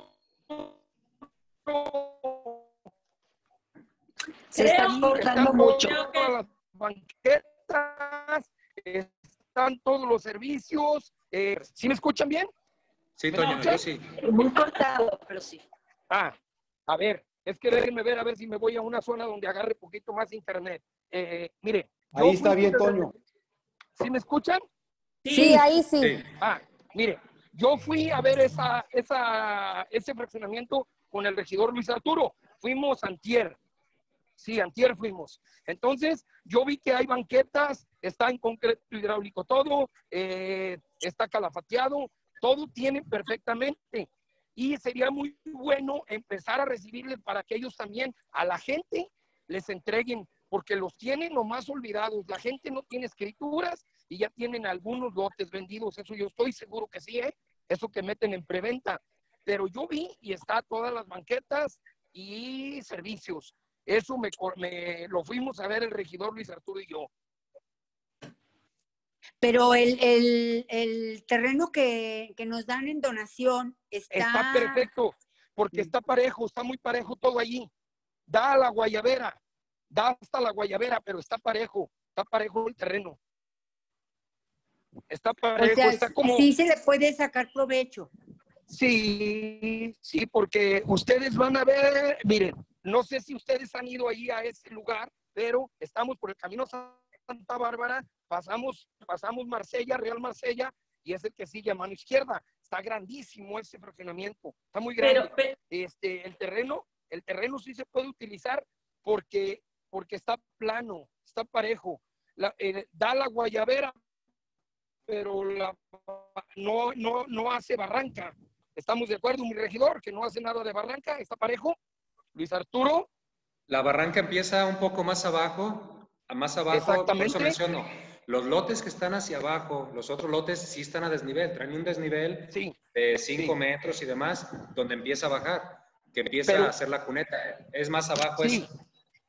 Se está Creo- cortando Están mucho. Creo que- todas las banquetas, están todos los servicios. Eh, ¿sí me escuchan bien? Sí, ¿Me Toño, escuchan? yo sí. Muy cortado, pero sí. Ah, a ver, es que déjenme ver a ver si me voy a una zona donde agarre poquito más internet. Eh, mire, yo Ahí fui está bien, con el- Toño. ¿Sí me escuchan? Sí, ahí sí. Sí. Ah, mire, yo fui a ver esa, esa, ese fraccionamiento con el regidor Luis Arturo. Fuimos antier. Sí, antier fuimos. Entonces, yo vi que hay banquetas, está en concreto hidráulico todo, eh, está calafateado, todo tiene perfectamente. Y sería muy bueno empezar a recibirles para que ellos también a la gente les entreguen, porque los tienen nomás olvidados. La gente no tiene escrituras y ya tienen algunos lotes vendidos. Eso yo estoy seguro que sí, ¿eh? Eso que meten en preventa. Pero yo vi y está todas las banquetas y servicios. Eso me, me lo fuimos a ver el regidor Luis Arturo y yo. Pero el, el, el terreno que, que nos dan en donación está... Está perfecto, porque está parejo, está muy parejo todo allí. Da a la guayabera, da hasta la guayabera, pero está parejo, está parejo el terreno. Está parejo, O sea, está como... sí se le puede sacar provecho. Sí, sí, porque ustedes van a ver, miren, no sé si ustedes han ido ahí a ese lugar, pero estamos por el camino Santa Bárbara, pasamos, pasamos Marsella, Real Marsella, y es el que sigue a mano izquierda. Está grandísimo ese fraccionamiento, está muy grande. Pero, pero, Este, el terreno, el terreno sí se puede utilizar porque, porque está plano, está parejo. La, eh, da la guayabera, pero la, no, no, no hace barranca. ¿Estamos de acuerdo, mi regidor, que no hace nada de barranca? ¿Está parejo? Luis Arturo. La barranca empieza un poco más abajo, a más abajo, por eso Exactamente. menciono, los lotes que están hacia abajo, los otros lotes sí están a desnivel, traen un desnivel Sí. de cinco Sí. metros y demás, donde empieza a bajar, que empieza Pero- a hacer la cuneta. Es más abajo Sí. eso.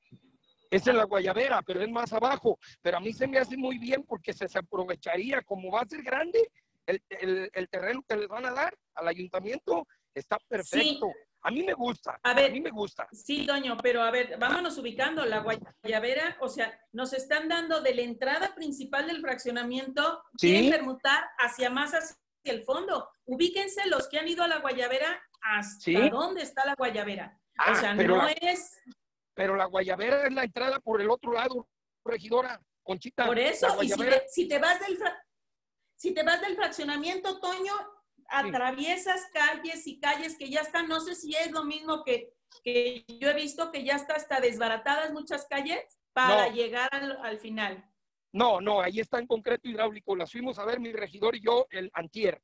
Es en la guayabera, pero es más abajo. Pero a mí se me hace muy bien porque se, se aprovecharía, como va a ser grande, el, el, el terreno que les van a dar al ayuntamiento está perfecto. Sí. A mí me gusta, A ver. a mí me gusta. sí, Toño, pero a ver, vámonos ubicando. La guayabera, o sea, nos están dando de la entrada principal del fraccionamiento, Sí. quieren permutar hacia más hacia el fondo. Ubíquense los que han ido a la guayabera, hasta Sí. dónde está la guayabera. Ah, o sea, pero no la- es Pero la guayabera es la entrada por el otro lado, regidora, Conchita. por eso. La Y si guayabera, te, si te vas del fra- si te vas del fraccionamiento, Toño, atraviesas calles y calles que ya están, no sé si es lo mismo que, que yo he visto, que ya está hasta desbaratadas muchas calles para No. llegar al, al final. no, no, ahí está en concreto hidráulico. Las fuimos a ver mi regidor y yo el antier.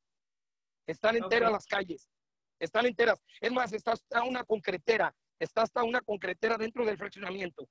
Están enteras Ok. las calles, están enteras. Es más, está hasta una concretera, está hasta una concretera dentro del fraccionamiento.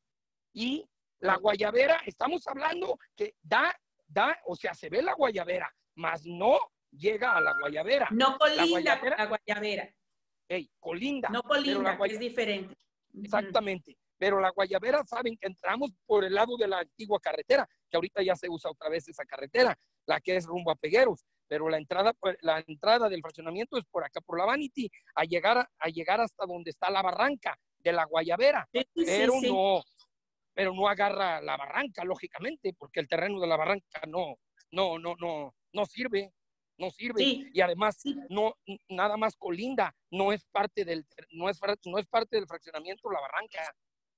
Y la guayabera, estamos hablando que da, da, o sea, se ve la guayabera, mas no llega a la guayabera. No colinda guayabera- con la guayabera. Ey, colinda. No pero la colinda, que guaya- es diferente. Exactamente. Pero la guayabera, saben que entramos por el lado de la antigua carretera, que ahorita ya se usa otra vez esa carretera, la que es rumbo a Pegueros. Pero la entrada, la entrada del fraccionamiento es por acá, por la Vanity, a llegar, a, a llegar hasta donde está la barranca de la guayabera. Sí, sí, Pero sí. no, pero no agarra la barranca, lógicamente, porque el terreno de la barranca no, no, no, no, no sirve, no sirve. Sí. Y además, Sí. no, nada más colinda, no es parte del, no es, no es parte del fraccionamiento la barranca.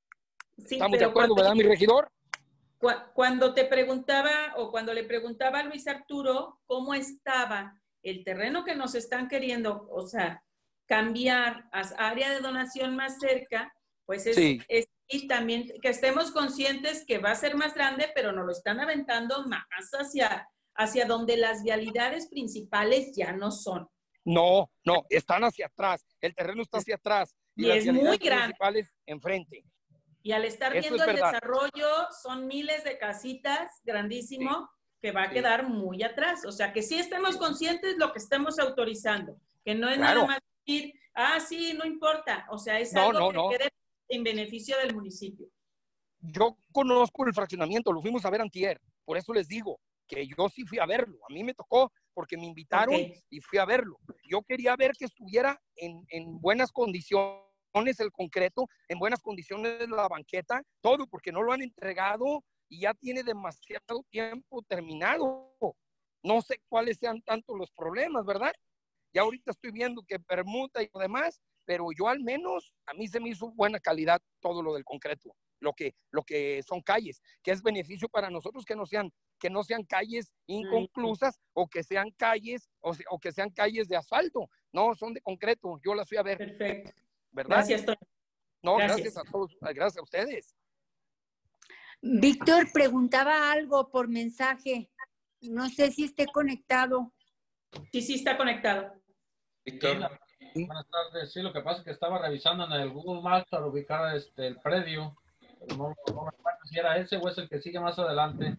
Sí, ¿Estamos de pero acuerdo, cuando- verdad, mi regidor? Cu- Cuando te preguntaba o cuando le preguntaba a Luis Arturo cómo estaba el terreno que nos están queriendo, o sea, cambiar a área de donación más cerca, pues es, Sí. es- y también que estemos conscientes que va a ser más grande, pero nos lo están aventando más hacia, hacia donde las vialidades principales ya no son. No, no, están hacia atrás, el terreno está hacia atrás. Y las es muy vialidades grande. principales enfrente. Y al estar Eso viendo es el verdad. desarrollo, son miles de casitas, grandísimo, que va a Sí. quedar muy atrás. O sea, que sí estemos conscientes lo que estemos autorizando, que no es Claro. nada más decir, ah, sí, no importa. O sea, es No, algo no, que no. quede en beneficio del municipio. Yo conozco el fraccionamiento, lo fuimos a ver antier, por eso les digo que yo sí fui a verlo. A mí me tocó porque me invitaron Okay. y fui a verlo. Yo quería ver que estuviera en, en buenas condiciones el concreto, en buenas condiciones la banqueta, todo, porque no lo han entregado y ya tiene demasiado tiempo terminado. No sé cuáles sean tanto los problemas, ¿verdad? Ya ahorita estoy viendo que permuta y lo demás, pero yo al menos, a mí se me hizo buena calidad todo lo del concreto, lo que, lo que son calles, que es beneficio para nosotros que no sean, que no sean calles inconclusas o que sean calles, o, se, o que sean calles de asfalto. No, son de concreto, yo las fui a ver. Perfecto. ¿Verdad? Gracias, Toño. No, Gracias. gracias a todos, gracias a ustedes. Víctor preguntaba algo por mensaje. No sé si esté conectado. Sí, sí está conectado. Víctor. Sí, buenas tardes. Sí, lo que pasa es que estaba revisando en el Google Maps para ubicar este, el predio, pero no, no me acuerdo si era ese o es el que sigue más adelante.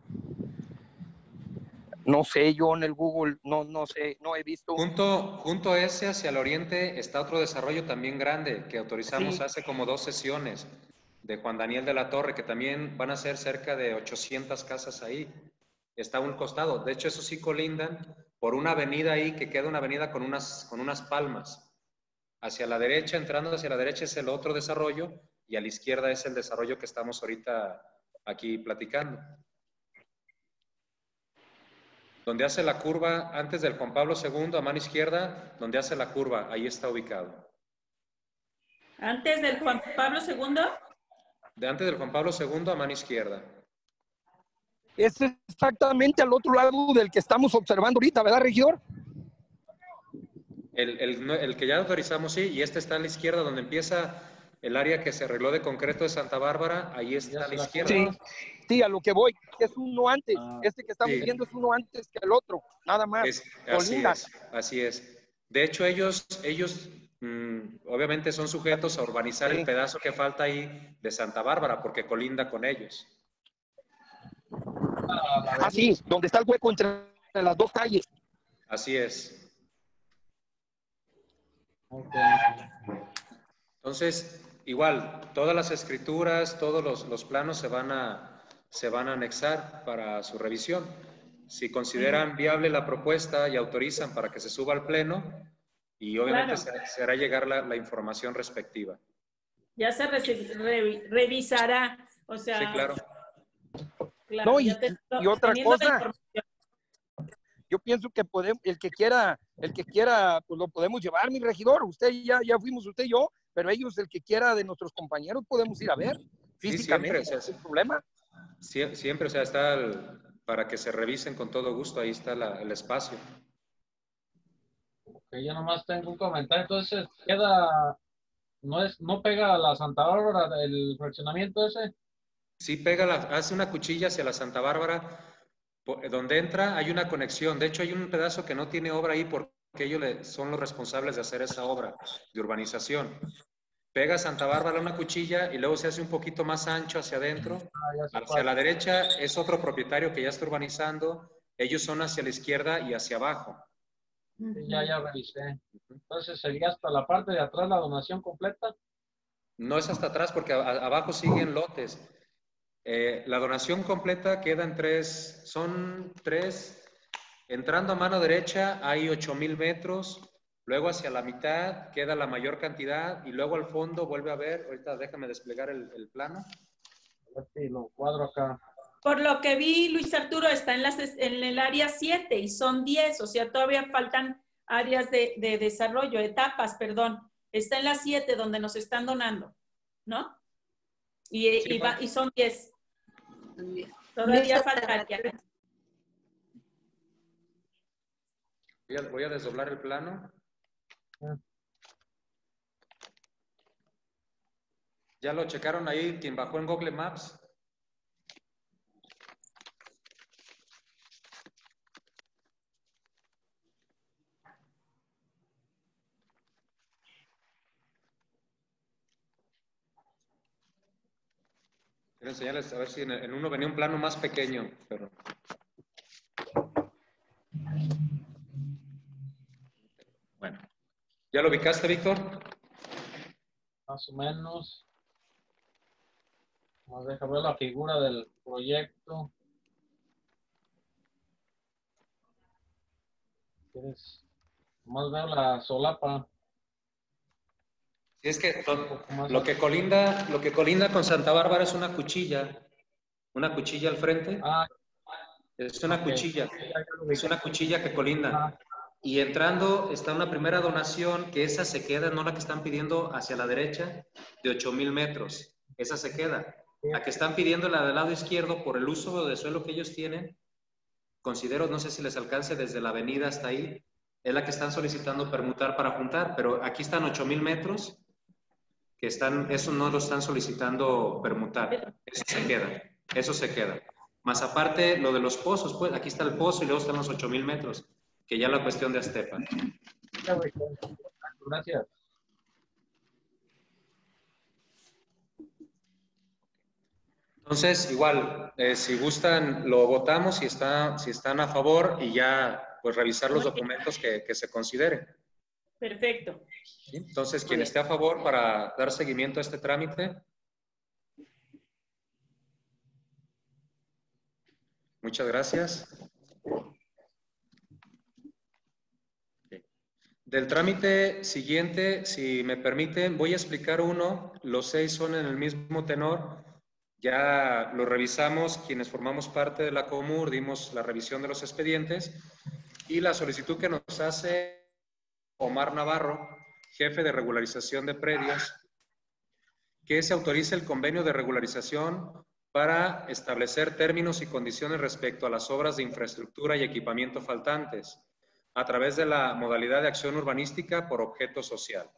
No sé, yo en el Google no, no sé, no he visto. Junto, junto a ese, hacia el oriente, está otro desarrollo también grande que autorizamos Sí. hace como dos sesiones, de Juan Daniel de la Torre, que también van a ser cerca de ochocientas casas ahí. Está a un costado. De hecho, eso sí colindan por una avenida ahí, que queda una avenida con unas, con unas palmas. Hacia la derecha, entrando hacia la derecha, es el otro desarrollo, y a la izquierda es el desarrollo que estamos ahorita aquí platicando. Donde hace la curva, antes del Juan Pablo segundo, a mano izquierda, donde hace la curva, ahí está ubicado. Antes del Juan Pablo segundo. De antes del Juan Pablo segundo, a mano izquierda. Es exactamente al otro lado del que estamos observando ahorita, ¿verdad, regidor? El, el, el que ya autorizamos, sí, y este está a la izquierda, donde empieza el área que se arregló de concreto de Santa Bárbara, ahí está a la izquierda. Sí, sí, a lo que voy, es uno antes. Ah, este que estamos sí. viendo es uno antes que el otro, nada más. Es, así Colinda. es, así es. De hecho, ellos, ellos mmm, obviamente son sujetos a urbanizar Sí. el pedazo que falta ahí de Santa Bárbara, porque colinda con ellos. Ah, sí, donde está el hueco entre las dos calles. Así es. Okay. Entonces, igual, todas las escrituras, todos los, los planos se van, a, se van a anexar para su revisión. Si consideran viable la propuesta y autorizan para que se suba al pleno, y obviamente Claro. se, se hará llegar la, la información respectiva. Ya se re re revisará. O sea, Sí, claro. claro, No, y, ya te, y otra teniendo la cosa, información. yo pienso que podemos, el que quiera, el que quiera, pues lo podemos llevar, mi regidor. Usted ya, ya fuimos usted y yo, pero ellos, el que quiera de nuestros compañeros, podemos ir a ver físicamente, Sí, siempre, o sea, sin problema. Sie- Siempre, o sea, está el, para que se revisen con todo gusto, ahí está la, el espacio. Okay, yo nomás tengo un comentario. Entonces, queda, no es, no pega a la Santa Bárbara del fraccionamiento ese. Sí, pega la, hace una cuchilla hacia la Santa Bárbara, po- donde entra hay una conexión. De hecho, hay un pedazo que no tiene obra ahí porque ellos le- son los responsables de hacer esa obra de urbanización. Pega a Santa Bárbara una cuchilla y luego se hace un poquito más ancho hacia adentro. Ah, ya sé Hacia cuál. la derecha es otro propietario que ya está urbanizando. Ellos son hacia la izquierda y hacia abajo. Sí, ya, ya revisé. Entonces, sería hasta la parte de atrás la donación completa. No es hasta atrás porque a- a- abajo siguen lotes. Eh, la donación completa queda en tres, son tres, entrando a mano derecha hay ocho mil metros, luego hacia la mitad queda la mayor cantidad y luego al fondo vuelve a ver, ahorita déjame desplegar el, el plano. A ver si lo cuadro acá. Por lo que vi, Luis Arturo está en, las, en el área siete y son diez, o sea, todavía faltan áreas de, de desarrollo, etapas, perdón. Está en las siete donde nos están donando, ¿no? Y, Sí, y, va, y son diez. Todavía Todavía faltaría. Voy a, voy a desdoblar el plano. ¿Ya lo checaron ahí quien bajó en Google Maps? Quiero enseñarles a ver si en, en uno venía un plano más pequeño, pero... Bueno. ¿Ya lo ubicaste, Víctor? Más o menos. Nos deja ver la figura del proyecto. ¿Quieres? Más veo la solapa. Es que lo, lo que colinda, lo que colinda con Santa Bárbara es una cuchilla, una cuchilla al frente. Ah, es una okay. cuchilla, es una cuchilla que colinda. Y entrando está una primera donación, que esa se queda, no la que están pidiendo hacia la derecha, de ocho mil metros. Esa se queda. La que están pidiendo la del lado izquierdo, por el uso de suelo que ellos tienen, considero, no sé si les alcance desde la avenida hasta ahí, es la que están solicitando permutar para juntar, pero aquí están ocho mil metros, que están, eso no lo están solicitando permutar, eso se queda, eso se queda. Más aparte, lo de los pozos, pues aquí está el pozo y luego están los ocho mil metros, que ya la cuestión de Aztepa. Gracias. Entonces, igual, eh, si gustan, lo votamos, si, está, si están a favor y ya, pues, revisar los documentos que, que se consideren. Perfecto. ¿Sí? Entonces, quien esté a favor para dar seguimiento a este trámite. Muchas gracias. Del trámite siguiente, si me permiten, voy a explicar uno. Los seis son en el mismo tenor. Ya lo revisamos, quienes formamos parte de la COMUR, dimos la revisión de los expedientes y la solicitud que nos hace Omar Navarro, jefe de regularización de predios, que se autorice el convenio de regularización para establecer términos y condiciones respecto a las obras de infraestructura y equipamiento faltantes a través de la modalidad de acción urbanística por objeto social.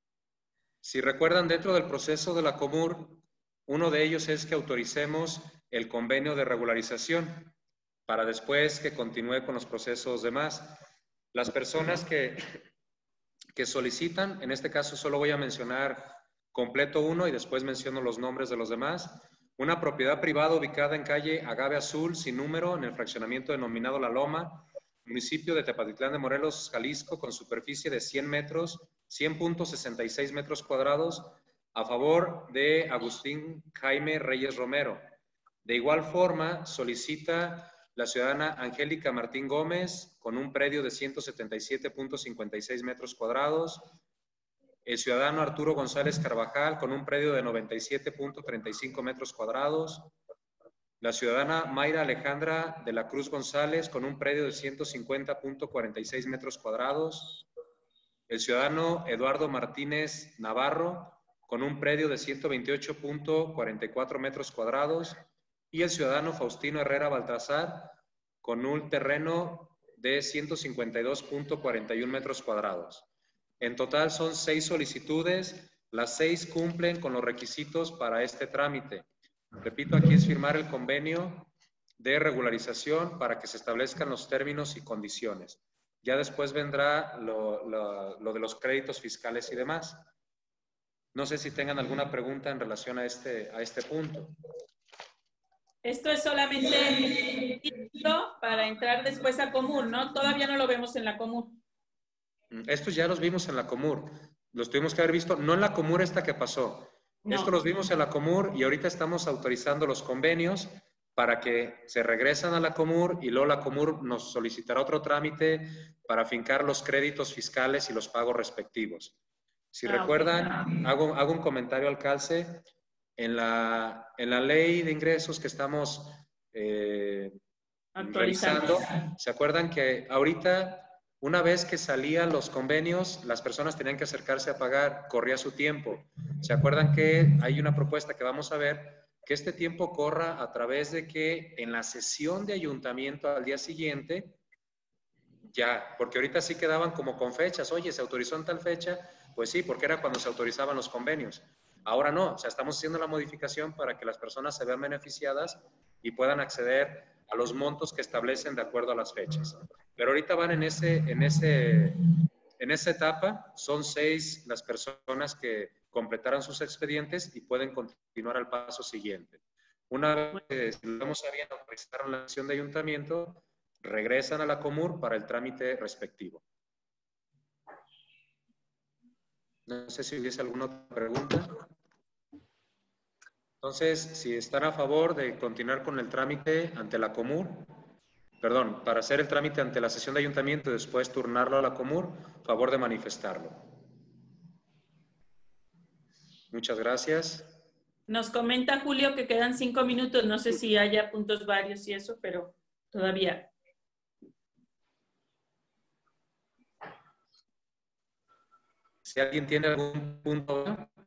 Si recuerdan, dentro del proceso de la COMUR, uno de ellos es que autoricemos el convenio de regularización para después que continúe con los procesos demás. Las personas que, que solicitan, en este caso solo voy a mencionar completo uno y después menciono los nombres de los demás. Una propiedad privada ubicada en calle Agave Azul, sin número, en el fraccionamiento denominado La Loma, municipio de Tepatitlán de Morelos, Jalisco, con superficie de cien metros, cien punto sesenta y seis metros cuadrados, a favor de Agustín Jaime Reyes Romero. De igual forma, solicita la ciudadana Angélica Martín Gómez, con un predio de ciento setenta y siete punto cincuenta y seis metros cuadrados, el ciudadano Arturo González Carvajal, con un predio de noventa y siete punto treinta y cinco metros cuadrados, la ciudadana Mayra Alejandra de la Cruz González, con un predio de ciento cincuenta punto cuarenta y seis metros cuadrados, el ciudadano Eduardo Martínez Navarro, con un predio de ciento veintiocho punto cuarenta y cuatro metros cuadrados, y el ciudadano Faustino Herrera Baltazar, con un terreno de ciento cincuenta y dos punto cuarenta y uno metros cuadrados. En total son seis solicitudes, las seis cumplen con los requisitos para este trámite. Repito, aquí es firmar el convenio de regularización para que se establezcan los términos y condiciones. Ya después vendrá lo, lo, lo de los créditos fiscales y demás. No sé si tengan alguna pregunta en relación a este, a este punto. Esto es solamente para entrar después a común, ¿no? Todavía no lo vemos en la común. Estos ya los vimos en la COMUR. Los tuvimos que haber visto, no en la COMUR esta que pasó. No. Estos los vimos en la COMUR y ahorita estamos autorizando los convenios para que se regresan a la COMUR y luego la COMUR nos solicitará otro trámite para fincar los créditos fiscales y los pagos respectivos. Si ah, recuerdan, okay. hago, hago un comentario al calce. En la, en la ley de ingresos que estamos eh, revisando, ¿se acuerdan que ahorita, una vez que salían los convenios, las personas tenían que acercarse a pagar, corría su tiempo? ¿Se acuerdan que hay una propuesta que vamos a ver, que este tiempo corra a través de que en la sesión de ayuntamiento al día siguiente, ya, porque ahorita sí quedaban como con fechas, oye, ¿se autorizó en tal fecha? Pues sí, porque era cuando se autorizaban los convenios. Ahora no, o sea, estamos haciendo la modificación para que las personas se vean beneficiadas y puedan acceder a los montos que establecen de acuerdo a las fechas. Pero ahorita van en, ese, en, ese, en esa etapa, son seis las personas que completaron sus expedientes y pueden continuar al paso siguiente. Una vez que si lo vamos a bien, autorizaron la acción de ayuntamiento, regresan a la COMUR para el trámite respectivo. No sé si hubiese alguna otra pregunta. Entonces, si están a favor de continuar con el trámite ante la Comur, perdón, para hacer el trámite ante la sesión de ayuntamiento y después turnarlo a la Comur, favor de manifestarlo. Muchas gracias. Nos comenta Julio que quedan cinco minutos. No sé si haya puntos varios y eso, pero todavía. Si alguien tiene algún punto.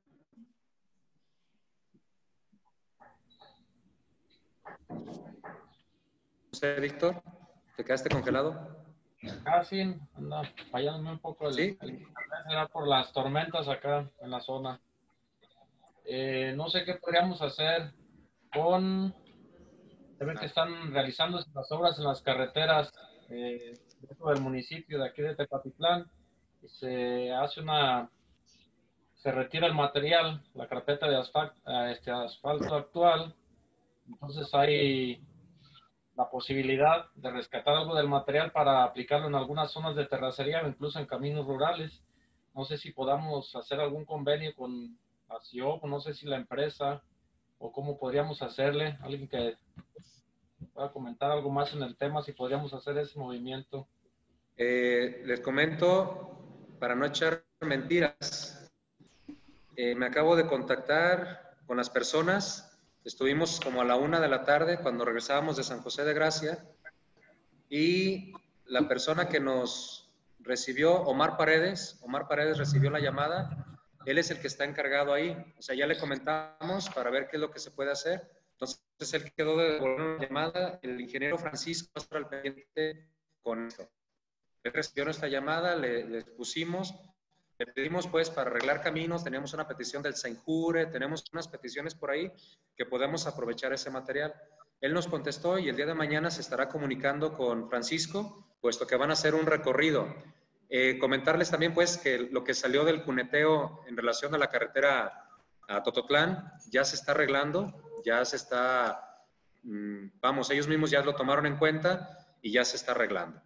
No sé, Víctor, ¿te quedaste congelado? Casi, anda fallándome un poco el, ¿Sí? el internet, será por las tormentas acá en la zona. Eh, no sé qué podríamos hacer con, se ve que están realizando las obras en las carreteras eh, dentro del municipio de aquí de Tepatitlán, y se hace una, se retira el material, la carpeta de asfalto, este asfalto actual, entonces hay la posibilidad de rescatar algo del material para aplicarlo en algunas zonas de terracería o incluso en caminos rurales. No sé si podamos hacer algún convenio con la C I O, no sé si la empresa, o cómo podríamos hacerle. Alguien que pueda comentar algo más en el tema, si podríamos hacer ese movimiento. Eh, les comento, para no echar mentiras, eh, me acabo de contactar con las personas. Estuvimos como a la una de la tarde cuando regresábamos de San José de Gracia, y la persona que nos recibió, Omar Paredes, Omar Paredes recibió la llamada. Él es el que está encargado ahí. O sea, ya le comentamos para ver qué es lo que se puede hacer. Entonces, él quedó de devolver la llamada. El ingeniero Francisco va a estar al pendiente con esto. Él recibió nuestra llamada, le, le pusimos, le pedimos pues para arreglar caminos, teníamos una petición del Senjure, tenemos unas peticiones por ahí que podemos aprovechar ese material. Él nos contestó y el día de mañana se estará comunicando con Francisco, puesto que van a hacer un recorrido. Eh, comentarles también pues que lo que salió del cuneteo en relación a la carretera a Tototlán ya se está arreglando, ya se está, mmm, vamos, ellos mismos ya lo tomaron en cuenta y ya se está arreglando.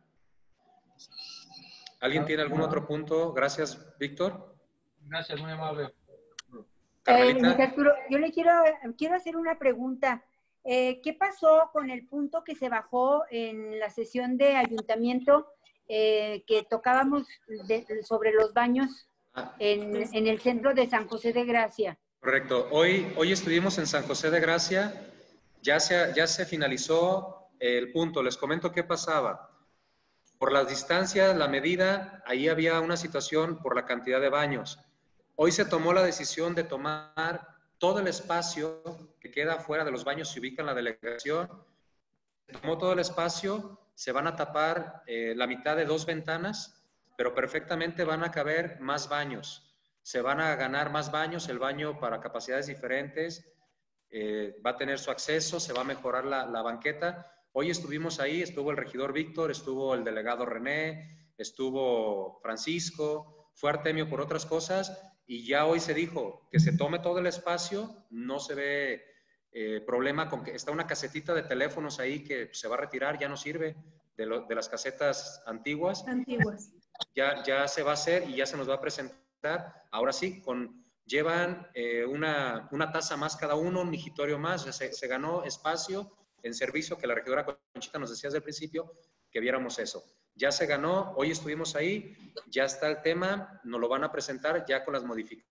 ¿Alguien tiene algún otro punto? Gracias, Víctor. Gracias, muy amable. Eh, Luis Arturo, yo le quiero, quiero hacer una pregunta. Eh, ¿Qué pasó con el punto que se bajó en la sesión de ayuntamiento eh, que tocábamos de, sobre los baños en, en el centro de San José de Gracia? Correcto. Hoy, hoy estuvimos en San José de Gracia. Ya se, ya se finalizó el punto. Les comento qué pasaba. Por las distancias, la medida, ahí había una situación por la cantidad de baños. Hoy se tomó la decisión de tomar todo el espacio que queda fuera de los baños, se ubica en la delegación. Se tomó todo el espacio, se van a tapar eh, la mitad de dos ventanas, pero perfectamente van a caber más baños. Se van a ganar más baños, el baño para capacidades diferentes, eh, va a tener su acceso, se va a mejorar la, la banqueta. Hoy estuvimos ahí, estuvo el regidor Víctor, estuvo el delegado René, estuvo Francisco, fue Artemio por otras cosas, y ya hoy se dijo que se tome todo el espacio, no se ve eh, problema con que está una casetita de teléfonos ahí que se va a retirar, ya no sirve, de, lo, de las casetas antiguas. Antiguas. Ya, ya se va a hacer y ya se nos va a presentar, ahora sí, con... Llevan eh, una, una taza más cada uno, un migitorio más, se, se ganó espacio en servicio, que la regidora Conchita nos decía desde el principio que viéramos eso. Ya se ganó, hoy estuvimos ahí, ya está el tema, nos lo van a presentar ya con las modificaciones.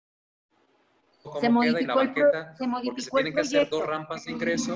Se modificó, la banqueta, el, se modificó porque se tienen el que hacer proyecto. dos rampas de ingreso.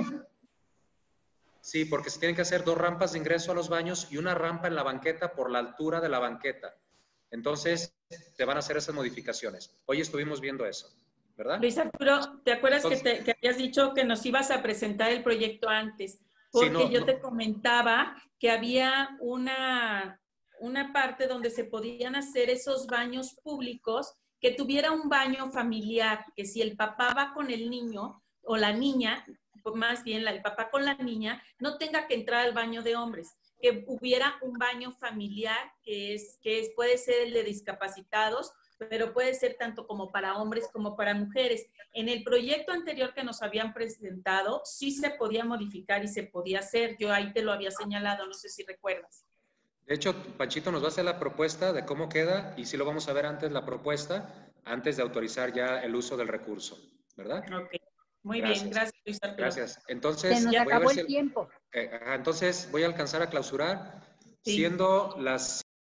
Sí, porque se tienen que hacer dos rampas de ingreso a los baños y una rampa en la banqueta por la altura de la banqueta. Entonces, te van a hacer esas modificaciones. Hoy estuvimos viendo eso, ¿verdad? Luis Arturo, ¿te acuerdas Entonces, que, te, que habías dicho que nos ibas a presentar el proyecto antes? Porque sí, no, yo no. te comentaba que había una, una parte donde se podían hacer esos baños públicos, que tuviera un baño familiar, que si el papá va con el niño o la niña, más bien la, el papá con la niña, no tenga que entrar al baño de hombres, que hubiera un baño familiar, que, es, que es, puede ser el de discapacitados, pero puede ser tanto como para hombres como para mujeres. En el proyecto anterior que nos habían presentado, sí se podía modificar y se podía hacer. Yo ahí te lo había señalado, no sé si recuerdas. De hecho, Panchito nos va a hacer la propuesta de cómo queda y sí lo vamos a ver antes la propuesta, antes de autorizar ya el uso del recurso, ¿verdad? Ok. Muy Gracias. bien, gracias, Luis Arturo. Gracias. Entonces, Se nos voy a ver acabó si- el tiempo. eh, ajá, entonces voy a alcanzar a clausurar, Sí. siendo las